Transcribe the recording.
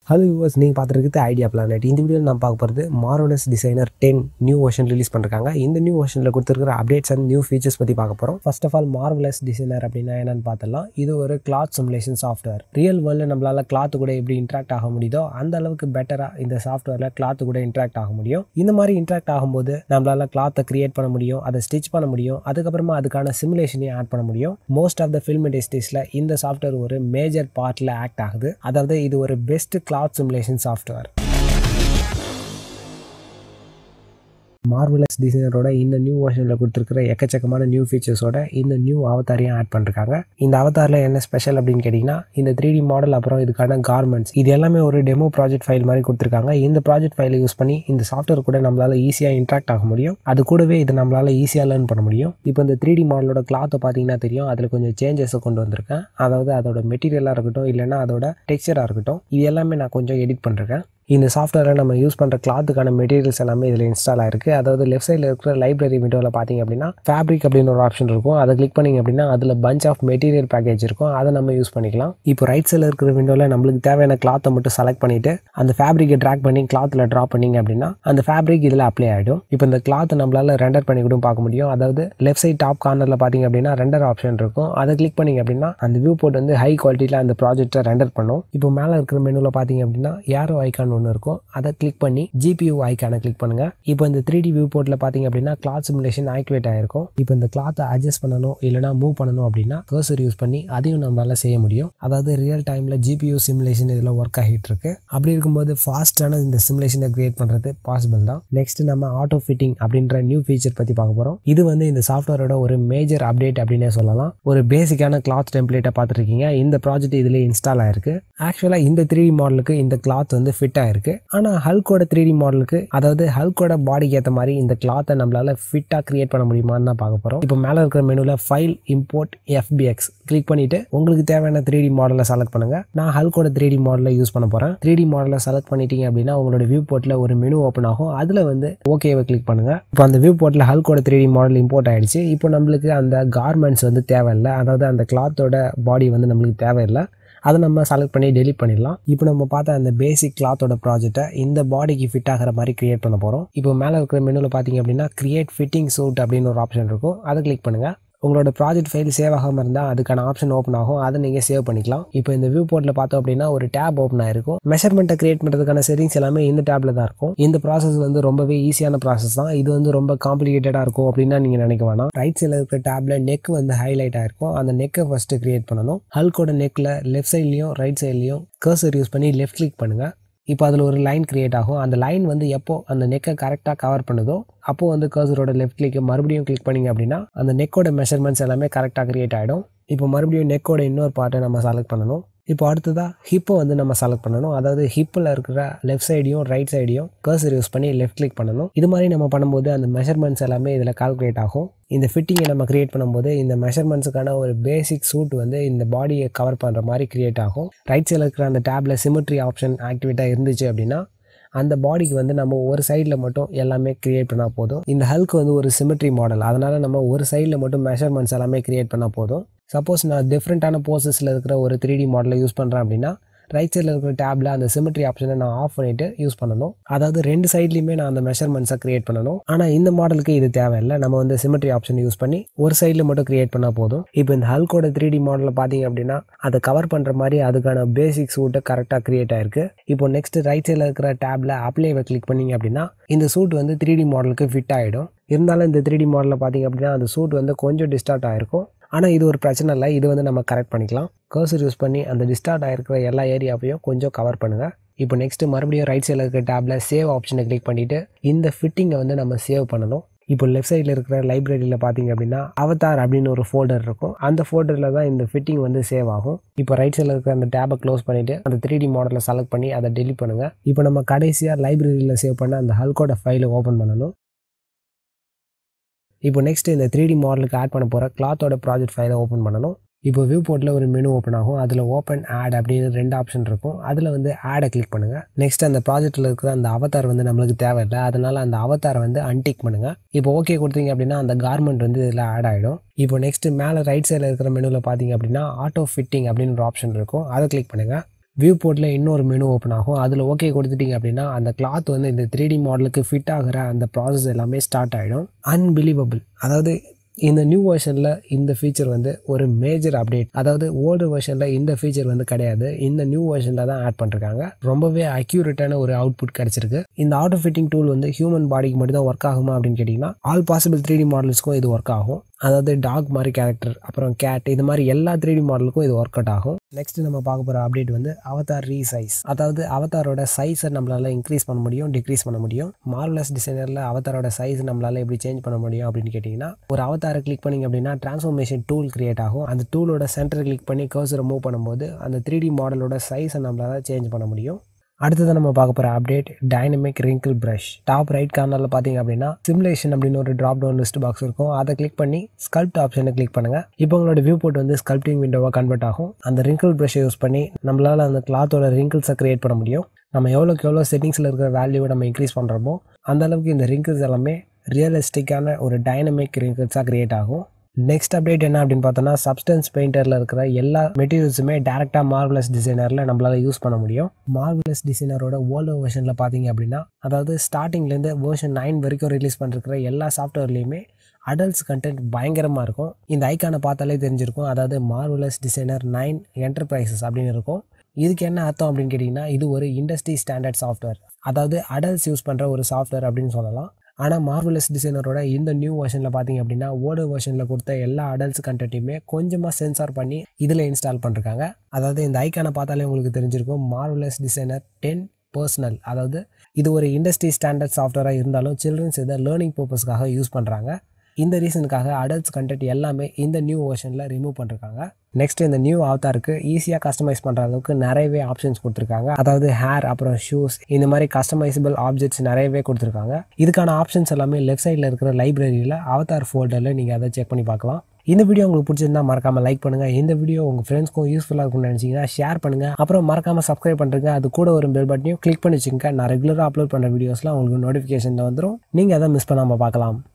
Hello viewers, நீங்கள் பார்த்துருக்குது idea planet. இந்த வீடியோவில் நான் பார்க்க போகிறது Marvelous Designer 10 new version release பண்ணிருக்காங்க. இந்த நியூ வெர்ஷனில் கொடுத்துருக்கிற அப்டேட்ஸ் அண்ட் நியூ ஃபீச்சர்ஸ் பற்றி பார்க்க போகிறோம். First of all Marvelous Designer அப்படின்னா என்னன்னு பார்த்தலாம். இது ஒரு கிளாத் சிமுலேஷன் சாஃப்ட்வேர். ரியல் வேர்ல்டில் நம்மளால் கிளாத்து கூட எப்படி இன்ட்ராக்ட் ஆக முடியுதோ அந்த அளவுக்கு பெட்டராக இந்த சாஃப்ட்வேரில் கிளாத்து கூட இன்ட்ராக்ட் ஆக முடியும். இந்த மாதிரி இன்ட்ராக்ட் ஆகும்போது நம்மளால் கிளாத்தை கிரியேட் பண்ண முடியும், அதை ஸ்டிச் பண்ண முடியும், அதுக்கப்புறமா அதுக்கான சிமுலேஷனையும் ஆட் பண்ண முடியும். மோஸ்ட் ஆஃப் த ஃபில்ம் இண்டஸ்ட்ரீஸில் இந்த சாஃப்ட்வேர் ஒரு மேஜர் பார்ட்டில் ஆக்ட் ஆகுது. அதாவது இது ஒரு best cloth simulation software. Marvelous டிசைனரோட இந்த நியூ வெர்ஷனில் கொடுத்துருக்கிற எக்கச்சக்கமான நியூ ஃபீச்சர்ஸோட இந்த நியூ அவதாரையும் ஆட் பண்ணிருக்காங்க. இந்த அவதாரில் என்ன ஸ்பெஷல் அப்படின்னு கேட்டிங்கன்னா, இந்த 3D மாடல் அப்புறம் இதுக்கான கார்மெண்ட்ஸ் இது எல்லாமே ஒரு டெமோ ப்ராஜெக்ட் ஃபைல் மாதிரி கொடுத்துருக்காங்க. இந்த ப்ராஜெக்ட் ஃபைலை யூஸ் பண்ணி இந்த சாஃப்ட்வேர் கூட நம்மளால் ஈஸியாக இன்ட்ராக்ட் ஆக முடியும். அது கூடவே இது நம்மளால் ஈஸியாக லேர்ன் பண்ண முடியும். இப்போ இந்த 3D மாடலோட கிளாத்தை பார்த்தீங்கன்னா தெரியும், அதில் கொஞ்சம் சேஞ்சஸை கொண்டு வந்திருக்கேன். அதாவது அதோட மெட்டீரியலாக இருக்கட்டும், இல்லைனா அதோட டெக்ஸ்சராக இருக்கட்டும், இது எல்லாமே நான் கொஞ்சம் எடிட் பண்ணிருக்கேன். இந்த சாஃப்ட்வேரில் நம்ம யூஸ் பண்ணுற கிளாத்துக்கான மெட்டீரியல்ஸ் எல்லாமே இதில் இன்ஸ்டால் ஆயிருக்கு. அதாவது லெஃப்ட் சைடில் இருக்கிற லைப்ரரி விண்டோவில் பார்த்தீங்க அப்படின்னா ஃபேப்ரிக் அப்படின்னு ஒரு ஆப்ஷன் இருக்கும். அதை கிளிக் பண்ணிங்க அப்படின்னா அதில் பஞ்ச் ஆஃப் மெட்டீரியல் பேக்கேஜ் இருக்கும். அதை நம்ம யூஸ் பண்ணிக்கலாம். இப்போ ரைட் சைடில் இருக்கிற விண்டோவில் நம்மளுக்கு தேவையான கிளாத்தை மட்டும் செலக்ட் பண்ணிவிட்டு அந்த ஃபேப்ரிக்கை ட்ராக் பண்ணி கிளாத்தில் ட்ரா பண்ணிங்க அப்படின்னா அந்த ஃபேப்ரிக் இதில் அப்ளை ஆகிடும். இப்போ இந்த கிளாத்தை நம்மளால் ரெண்டர் பண்ணி கூட பார்க்க முடியும். அதாவது லெஃப்ட் சைட் டாப் கார்னரில் பார்த்தீங்க அப்படின்னா ரெண்டர் ஆப்ஷன் இருக்கும். அதை கிளிக் பண்ணிங்க அப்படின்னா அந்த வியூ போர்ட் வந்து ஹை குவாலிட்டியில் அந்த ப்ராஜெக்டை ரெண்டர் பண்ணும். இப்போ மேலே இருக்கிற மெனுவில் பார்த்தீங்க அப்படின்னா ஏரோ ஐக்கான் ஒன்று இருக்கும். அதை கிளிக் பண்ணி GPU ஐக்கானை கிளிக் பண்ணுங்க. இப்போ இந்த 3D வியூ போர்ட்ல பாத்தீங்க அப்படின்னா கிளாத் சிமுலேஷன் ஆக்டிவேட் ஆயிருக்கும். இப்போ இந்த கிளாத்தை அட்ஜஸ்ட் பண்ணணும் இல்லைனா மூவ் பண்ணணும் அப்படின்னா கர்சர் யூஸ் பண்ணி அதையும் நம்மளால செய்ய முடியும். அதாவது ரியல் டைம்ல GPU சிமுலேஷன் இதில் ஒர்க் ஆகிட்டு இருக்கு. அப்படி இருக்கும்போது ஃபாஸ்டான இந்த சிமுலேஷனை கிரியேட் பண்றது பாசிபிள் தான். நெக்ஸ்ட் நம்ம ஆட்டோ ஃபிட்டிங் அப்படின்ற நியூ ஃபீச்சர் பத்தி பார்க்க போறோம். இது வந்து இந்த சாஃப்ட்வேரோட ஒரு மேஜர் அப்டேட் அப்படின்னே சொல்லலாம். ஒரு பேசிக்கான கிளாத் டெம்ப்ளேட்டை பார்த்துருக்கீங்க. இந்த ப்ராஜெக்ட் இதுல இன்ஸ்டால் ஆயிருக்கு. ஆக்சுவலா இந்த 3D மாடலுக்கு இந்த கிளாத் வந்து ஃபிட் ஆயிருக்கு. ஆனால் ஹல்கோட 3D மாடலுக்கு, அதாவது ஹல்கோட பாடிக்கு ஏற்ற மாதிரி இந்த கிளாத்தை நம்மளால ஃபிட்டாக கிரியேட் பண்ண முடியுமான்னு தான் பார்க்க போகிறோம். இப்போ மேலே இருக்கிற மெனுவில் ஃபைல் இம்போர்ட் FBX கிளிக் பண்ணிட்டு உங்களுக்கு தேவையான 3D மாடலை செலக்ட் பண்ணுங்க. நான் ஹல்கோட 3D மாடலை யூஸ் பண்ண போகிறேன். 3D மாடலை செலக்ட் பண்ணிட்டீங்க அப்படின்னா உங்களோட வியூ போர்ட்டில் ஒரு மெனு ஓப்பன் ஆகும். அதில் வந்து ஓகேவை கிளிக் பண்ணுங்க. இப்போ அந்த வியூ போர்ட்டில் ஹல்கோட 3D மாடல் இம்போர்ட் ஆயிடுச்சு. இப்போ நம்மளுக்கு அந்த கார்மெண்ட்ஸ் வந்து தேவையில்லை. அதாவது அந்த கிளாத்தோட பாடி வந்து நம்மளுக்கு தேவையில்லை. அதை நம்ம செலக்ட் பண்ணி டெலிட் பண்ணிடலாம். இப்போ நம்ம பார்த்த அந்த பேசிக் கிளாத்தோட ப்ராஜெக்ட்டை இந்த பாடிக்கு ஃபிட் ஆகிற மாதிரி கிரியேட் பண்ண போகிறோம். இப்போ மேலே இருக்கிற மெனுவில் பார்த்தீங்க அப்படின்னா கிரியேட் ஃபிட்டிங் சூட் அப்படின்னு ஒரு ஆப்ஷன் இருக்கும். அதை கிளிக் பண்ணுங்க. உங்களோட ப்ராஜெக்ட் ஃபைல் சேவ் ஆகாமல் இருந்தால் அதுக்கான ஆப்ஷன் ஓப்பன் ஆகும். அதை நீங்கள் சேவ் பண்ணிக்கலாம். இப்போ இந்த வியூ போர்ட்டில் பார்த்தோம் அப்படின்னா ஒரு டேப் ஓப்பன் ஆயிருக்கும். மெஷர்மெண்ட்டை கிரியேட் பண்ணுறதுக்கான செட்டிங்ஸ் எல்லாமே இந்த டேப்ல தான் இருக்கும். இந்த ப்ராசஸ் வந்து ரொம்பவே ஈஸியான ப்ராசஸ் தான். இது வந்து ரொம்ப காம்ப்ளிகேட்டடாக இருக்கும் அப்படின்னா நீங்கள் நினைக்க வேணாம். ரைட் சைடில் இருக்கிற டேப்ல நெக் வந்து ஹைலைட் ஆயிருக்கும். அந்த நெக்கை ஃபர்ஸ்ட் கிரியேட் பண்ணணும். ஹல்கோட நெக்கில் லெஃப்ட் சைட்லையும் ரைட் சைட்லையும் கர்சர் யூஸ் பண்ணி லெஃப்ட் கிளிக் பண்ணுங்க. இப்போ அதில் ஒரு லைன் கிரியேட் ஆகும். அந்த லைன் வந்து எப்போ அந்த நெக்கை கரெக்டாக கவர் பண்ணுதோ அப்போ வந்து கர்சரோட லெஃப்ட் கிளிக் மறுபடியும் கிளிக் பண்ணிங்க அப்படின்னா அந்த நெக்கோட மெஷர்மெண்ட்ஸ் எல்லாமே கரெக்டாக கிரியேட் ஆகிடும். இப்போ மறுபடியும் நெக்கோட இன்னொரு பார்ட்டை நம்ம செலக்ட் பண்ணணும். இப்போ அடுத்ததாக ஹிப்பை வந்து நம்ம செலக்ட் பண்ணணும். அதாவது ஹிப்பில் இருக்கிற லெஃப்ட் சைடையும் ரைட் சைடையும் கர்சர் யூஸ் பண்ணி லெஃப்ட் கிளிக் பண்ணணும். இது மாதிரி நம்ம பண்ணும்போது அந்த மெஷர்மெண்ட்ஸ் எல்லாமே இதில் கால்குலேட் ஆகும். இந்த ஃபிட்டிங்கை நம்ம கிரியேட் பண்ணும்போது இந்த மெஷர்மெண்ட்ஸுக்கான ஒரு பேசிக் சூட் வந்து இந்த பாடியை கவர் பண்ணுற மாதிரி கிரியேட் ஆகும். ரைட் சைடில் இருக்கிற அந்த டேப்ல சிமெட்ரி ஆப்ஷன் ஆக்டிவேட்டாக இருந்துச்சு அப்படின்னா அந்த பாடிக்கு வந்து நம்ம ஒரு சைடில் மட்டும் எல்லாமே கிரியேட் பண்ணால் போதும். இந்த ஹல்க் வந்து ஒரு சிமெட்ரி மாடல், அதனால நம்ம ஒரு சைடில் மட்டும் மெஷர்மெண்ட்ஸ் எல்லாமே கிரியேட் பண்ணால் போதும். சப்போஸ் நான் டிஃப்ரெண்ட்டான போசஸில் இருக்கிற ஒரு 3D மாடலை யூஸ் பண்ணுறேன் அப்படின்னா ரைட் சைடில் இருக்கிற டேப்ல அந்த சிமெட்ரி ஆப்ஷனை நான் ஆஃப் பண்ணிட்டு யூஸ் பண்ணணும். அதாவது ரெண்டு சைட்லையுமே நான் அந்த மெஷர்மெண்ட்ஸை கிரியேட் பண்ணணும். ஆனால் இந்த மாடலுக்கு இது தேவையில்லை. நம்ம வந்து சிமெட்ரி ஆப்ஷன் யூஸ் பண்ணி ஒரு சைடில் மட்டும் கிரியேட் பண்ணால் போதும். இப்போ இந்த ஹல்கோட 3D மாடலில் பார்த்தீங்க அப்படின்னா அதை கவர் பண்ணுற மாதிரி அதுக்கான பேசிக் சூட்டை கரெக்டாக கிரியேட் ஆயிருக்கு. இப்போ நெக்ஸ்ட் ரைட் சைடில் இருக்கிற டேப்ல அப்ளைவை கிளிக் பண்ணிங்க அப்படின்னா இந்த சூட் வந்து 3D மாடலுக்கு ஃபிட் ஆகிடும். இருந்தாலும் இந்த 3D மாடலில் பார்த்தீங்க அப்படின்னா அந்த சூட் வந்து கொஞ்சம் டிஸ்டார்ட் ஆகிருக்கும். ஆனால் இது ஒரு பிரச்சனை இல்லை. இது வந்து நம்ம கரெக்ட் பண்ணிக்கலாம். கர்சர் யூஸ் பண்ணி அந்த டிஸ்டார்ட் ஆகிருக்கிற எல்லா ஏரியாவையும் கொஞ்சம் கவர் பண்ணுங்கள். இப்போ நெக்ஸ்ட் மறுபடியும் ரைட் சைடில் இருக்கிற டேப்ல சேவ் ஆப்ஷனை கிளிக் பண்ணிவிட்டு இந்த ஃபிட்டிங்கை வந்து நம்ம சேவ் பண்ணணும். இப்போ லெஃப்ட் சைடில் இருக்கிற லைப்ரரியில் பார்த்தீங்க அப்படின்னா அவதார் அப்படின்னு ஒரு ஃபோல்டர் இருக்கும். அந்த ஃபோல்டரில் தான் இந்த ஃபிட்டிங் வந்து சேவ் ஆகும். இப்போ ரைட் சைடில் இருக்கிற அந்த டேப்பை க்ளோஸ் பண்ணிவிட்டு அந்த 3D மாடலை செலக்ட் பண்ணி அதை டெலிட் பண்ணுங்கள். இப்போ நம்ம கடைசியாக லைப்ரரியில் சேவ் பண்ண அந்த ஹல்கோட ஃபைலை ஓப்பன் பண்ணணும். இப்போ நெக்ஸ்ட் இந்த 3D மாடலுக்கு ஆட் பண்ண போகிற கிளாத்தோட ப்ராஜெக்ட் ஃபைலை ஓப்பன் பண்ணணும். இப்போ வியூ போர்ட்டில் ஒரு மெனு ஓப்பன் ஆகும். அதில் ஓப்பன் ஆட் அப்படின்னு 2 ஆப்ஷன் இருக்கும். அதில் வந்து ஆடை கிளிக் பண்ணுங்கள். நெக்ஸ்ட் அந்த ப்ராஜெக்ட்டில் இருக்கிற அந்த அவதார் வந்து நம்மளுக்கு தேவையில்லை. அதனால அந்த அவதாரை வந்து அன்டிக் பண்ணுங்கள். இப்போ ஓகே கொடுத்தீங்க அப்படின்னா அந்த கார்மெண்ட் வந்து இதில் ஆட் ஆகிடும். இப்போ நெக்ஸ்ட் மேலே ரைட் சைடில் இருக்கிற மெனுவில் பார்த்தீங்க அப்படின்னா ஆட்டோ ஃபிட்டிங் அப்படின்னு ஒரு ஆப்ஷன் இருக்கும். அதை கிளிக் பண்ணுங்கள். வியூ போர்ட்டில் இன்னொரு மெனு ஓப்பன் ஆகும். அதில் ஓகே கொடுத்துட்டீங்க அப்படின்னா அந்த கிளாத் வந்து இந்த 3D மாடலுக்கு ஃபிட் ஆகிற அந்த ப்ராசஸ் எல்லாமே ஸ்டார்ட் ஆகிடும். அன்பிலீவபிள். அதாவது இந்த நியூ வெர்ஷனில் இந்த ஃபீச்சர் வந்து ஒரு மேஜர் அப்டேட். அதாவது ஓல்டு வெர்ஷனில் இந்த ஃபீச்சர் வந்து கிடையாது. இந்த நியூ வெர்ஷனில் தான் ஆட் பண்ணிருக்காங்க. ரொம்பவே அக்யூரேட்டான ஒரு அவுட்புட் கிடைச்சிருக்கு. இந்த ஆட்டோ ஃபிட்டிங் டூல் வந்து ஹியூமன் பாடிக்கு மட்டும் தான் ஒர்க் ஆகுமா அப்படின்னு கேட்டிங்கன்னா ஆல் பாசிபிள் 3D மாடல்ஸ்க்கும் இது ஒர்க் ஆகும். அதாவது டாக் மாதிரி கேரக்டர், அப்புறம் கேட், இது மாதிரி எல்லா 3D மாடலுக்கும் இது ஒர்க் அவுட் ஆகும். நெக்ஸ்ட் நம்ம பார்க்க போகிற அப்டேட் வந்து அவதார் ரீசைஸ். அதாவது அவதாரோட சைஸை நம்மளால இன்க்ரீஸ் பண்ண முடியும், டிக்ரீஸ் பண்ண முடியும். மார்வலஸ் டிசைனரில் அவதாரோட சைஸ் நம்மளால எப்படி சேஞ்ச் பண்ண முடியும் அப்படின்னு கேட்டிங்கன்னா ஒரு அவதாரை கிளிக் பண்ணிங்க அப்படின்னா டிரான்ஸ்ஃபார்மேஷன் டூல் கிரியேட் ஆகும். அந்த டூலோட சென்டர் கிளிக் பண்ணி கர்சரை மூவ் பண்ணும்போது அந்த 3D மாடலோட சைஸை நம்மளால சேஞ்ச் பண்ண முடியும். அடுத்தது நம்ம பார்க்க போகிற update dynamic wrinkle brush. Top right கார்னரில் பார்த்தீங்க அப்படின்னா சிமுலேஷன் அப்படின்னு ஒரு ட்ராப் டவுன் லிஸ்ட் பாக்ஸ் இருக்கும். அதை கிளிக் பண்ணி ஸ்கல்ப்ட் ஆப்ஷனை கிளிக் பண்ணுங்கள். இப்போ உங்களோட வியூ போர்ட் வந்து ஸ்கல்ப்டிங் விண்டோவாக கன்வெர்ட் ஆகும். அந்த ரிங்கிள் ப்ரஷை யூஸ் பண்ணி நம்மளால் அந்த கிளாத்தோட ரிங்கிள்ஸை கிரியேட் பண்ண முடியும். நம்ம எவ்வளோக்கு எவ்வளோ செட்டிங்ஸில் இருக்கிற வேல்யூவை நம்ம இன்க்ரீஸ் பண்ணுறோமோ அந்தளவுக்கு இந்த ரிங்கிள்ஸ் எல்லாமே ரியலிஸ்டிக்கான ஒரு டைனமிக் ரிங்கிள்ஸாக கிரியேட் ஆகும். நெக்ஸ்ட் அப்டேட் என்ன அப்படின்னு பார்த்தோன்னா சப்ஸ்டன்ஸ் பெயிண்டரில் இருக்கிற எல்லா மெட்டீரியல்ஸுமே டேரெக்டாக மார்வலஸ் டிசைனரில் நம்மளால் யூஸ் பண்ண முடியும். மார்வலஸ் டிசைனரோட ஓல்டு வெர்ஷனில் பார்த்தீங்க அப்படின்னா அதாவது ஸ்டார்டிங்லேருந்து வெர்ஷன் 9 வரைக்கும் ரிலீஸ் பண்ணிருக்கிற எல்லா சாஃப்ட்வேர்லேயுமே அடல்ட்ஸ் கண்டென்ட் பயங்கரமாக இருக்கும். இந்த ஐக்கானை பார்த்தாலே தெரிஞ்சிருக்கும். அதாவது மார்வலஸ் டிசைனர் 9 என்டர்பிரைசஸ் அப்படின்னு இருக்கும். இதுக்கு என்ன அர்த்தம் அப்படின்னு கேட்டிங்கன்னா இது ஒரு இண்டஸ்ட்ரி ஸ்டாண்டர்ட் சாஃப்ட்வேர். அதாவது அடல்ட்ஸ் யூஸ் பண்ணுற ஒரு சாஃப்ட்வேர் அப்படின்னு சொல்லலாம். ஆனால் மார்வலஸ் டிசைனரோட இந்த நியூ வெர்ஷனில் பார்த்தீங்க அப்படின்னா ஓல்டு வெர்ஷனில் கொடுத்த எல்லா அடல்ட்ஸ் கண்டென்ட்டையுமே கொஞ்சமாக சென்சார் பண்ணி இதில் இன்ஸ்டால் பண்ணிருக்காங்க. அதாவது இந்த ஐக்கானை பார்த்தாலே உங்களுக்கு தெரிஞ்சிருக்கும். Marvelous Designer 10 personal. அதாவது இது ஒரு இண்டஸ்ட்ரி ஸ்டாண்டர்ட் சாஃப்ட்வேராக இருந்தாலும் சில்ட்ரன்ஸ் இதை லேர்னிங் பர்பஸ்க்காக யூஸ் பண்ணுறாங்க. இந்த ரீசனுக்காக அடல்ட்ஸ் கண்டென்ட் எல்லாமே இந்த நியூ வெர்ஷனில் ரிமூவ் பண்ணிருக்காங்க. நெக்ஸ்ட் இந்த நியூ அவதாருக்கு ஈஸியாக கஸ்டமைஸ் பண்ணுற அளவுக்கு நிறையவே ஆப்ஷன்ஸ் கொடுத்துருக்காங்க. அதாவது ஹேர், அப்புறம் ஷூஸ், இந்த மாதிரி கஸ்டமைசபிள் ஆப்ஜெக்ட்ஸ் நிறையவே கொடுத்துருக்காங்க. இதுக்கான ஆப்ஷன்ஸ் எல்லாமே லெஃப்ட் சைடில் இருக்கிற லைப்ரரியில் அவதார் ஃபோல்டரில் நீங்கள் அதை செக் பண்ணி பார்க்கலாம். இந்த வீடியோ உங்களுக்கு பிடிச்சிருந்தா மறக்காமல் லைக் பண்ணுங்கள். இந்த வீடியோ உங்கள் ஃப்ரெண்ட்ஸ்க்கும் யூஸ்ஃபுல்லாக இருக்கும்னு நினச்சிங்கன்னா ஷேர் பண்ணுங்கள். அப்புறம் மறக்காமல் சப்ஸ்கிரைப் பண்ணுறங்க. அது கூட ஒரு பெல் பட்டனையும் கிளிக் பண்ணி வச்சுங்க. நான் ரெகுலராக அப்லோட் பண்ணுற வீடியோஸ்லாம் உங்களுக்கு நோட்டிஃபிகேஷனில் வந்துடும். நீங்கள் அதை மிஸ் பண்ணாமல் பார்க்கலாம்.